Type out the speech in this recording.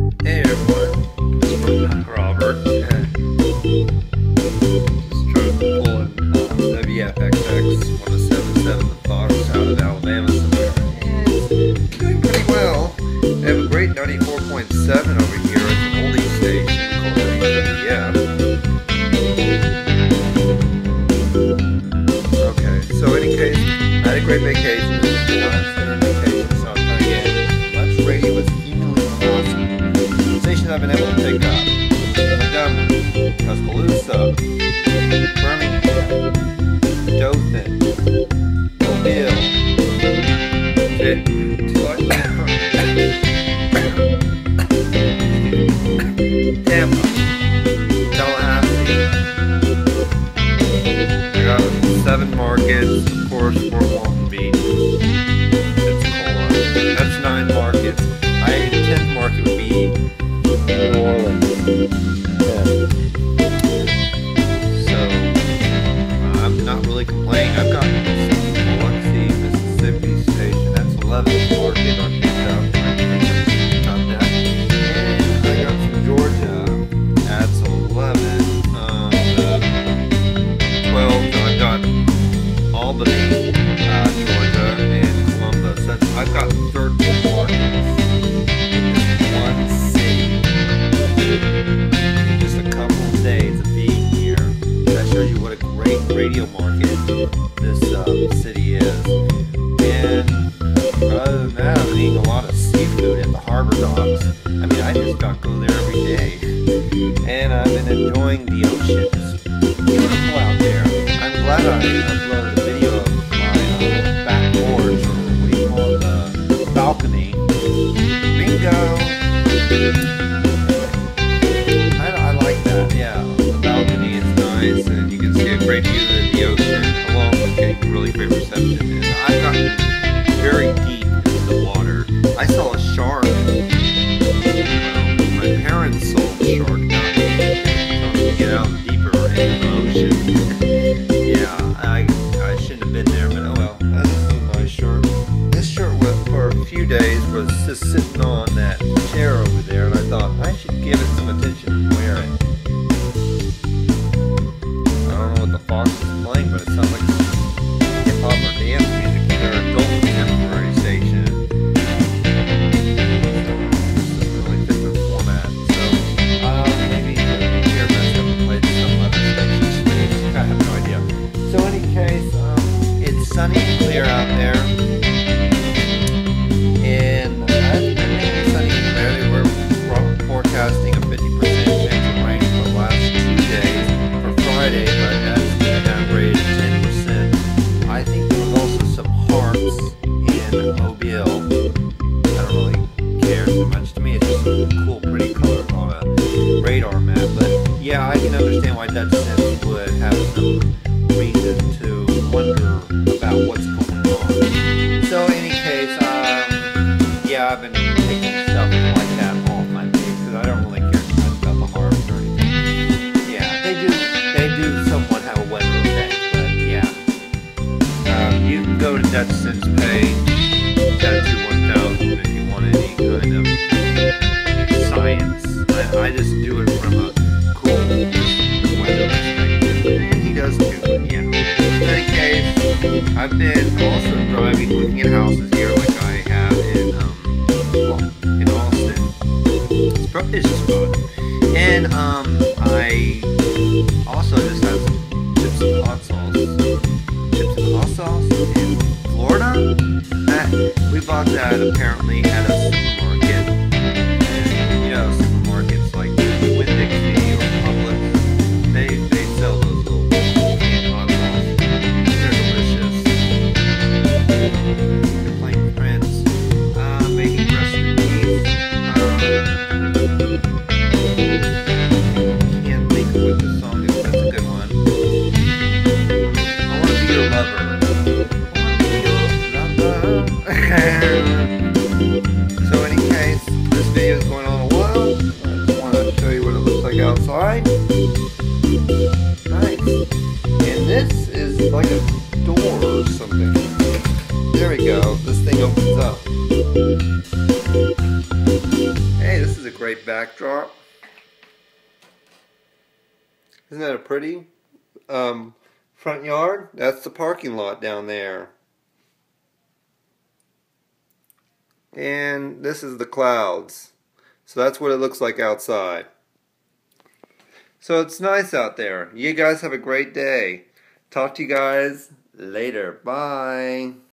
Hey everyone, Robert. Just trying to pull in WFXX 1077 The Fox out of Alabama somewhere. And it's doing pretty well. They have a great 94.7 over here at the oldie station called WWF. Okay, so in any case, I had a great vacation. This is the last winter vacation, so I'm trying to get much radio as humanly possible. Stations I've been able to pick up: Montgomery, Tuscaloosa, Birmingham, Dothan, Mobile, Tampa, Tallahassee. I got 7 markets, of course, Fort Walton Beach, Pensacola. That's 9 markets. The 10th market would be New Orleans. So, I'm not really complaining. I've got Biloxi, Mississippi station. That's 11th market on picked up. And I got some Georgia. That's 11. 12. I've got Albany, Georgia, and Columbus. I've got 13 markets. One city. Just a couple of days of being here. That shows you what a great radio market this city is. And other than that, I'm eating a lot of seafood at the harbor docks. I mean, I just about go there every day. And I've been enjoying the ocean. It's beautiful out there. I'm glad I uploaded the video of my back porch, or what do you call it, balcony. Bingo! I like that, yeah. The balcony is nice, and you can see a great view of the ocean, along with getting really great reception. And I've gotten very deep into the water. I saw a shark. My parents saw a shark down there. To get out deeper into the ocean. Yeah, I shouldn't have been there, but oh well. That's a nice shirt. This shirt for a few days was just sitting on that chair over there, and I thought I should give it some attention and wear it. I don't know what the Fox is playing, but it sounds like hip-hop or dance music in their adult contemporary station. It doesn't really fit the format, so maybe the chair messed up and played some other stations. I have no idea. So in any case, it's sunny and clear out there. And it's been mainly sunny and clear. They were forecasting a 50% chance of rain for the last 2 days for Friday, but that's been downgraded to 10%. I think there was also some harps in Mobile. I don't really care too much. To me, it's just a cool, pretty color on a radar map. But yeah, I can understand why Dutch Sims would have some reason to wonder about what's going on. So in any case, yeah, I've been taking stuff like that off my page because I don't really care too much about the harps or anything. Yeah, they do somewhat have a weather effect, but yeah. You can go to Dutch Sims page, Tattoo 1000 if you want any kind of science. I just do it from a cool weather perspective, and he does too, but yeah. In any case, I've been also driving, looking at houses here like I have in Austin. It's just fun. And I also just have some chips and hot sauce. Chips and hot sauce in Florida? We bought that apparently at a supermarket. And, you know, supermarkets like Winn-Dixie or Publix, they sell those little canned hot sauce. They're delicious. They're playing friends. Making recipes. Can't think of what the song is. That's a good one. I want to be your lover. So in any case, this video is going on a while. I just want to show you what it looks like outside. Nice. And this is like a door or something. There we go. This thing opens up. Hey, this is a a great backdrop. Isn't that a pretty front yard? That's the parking lot down there. And this is the clouds. So that's what it looks like outside. So it's nice out there. You guys have a great day. Talk to you guys later. Bye.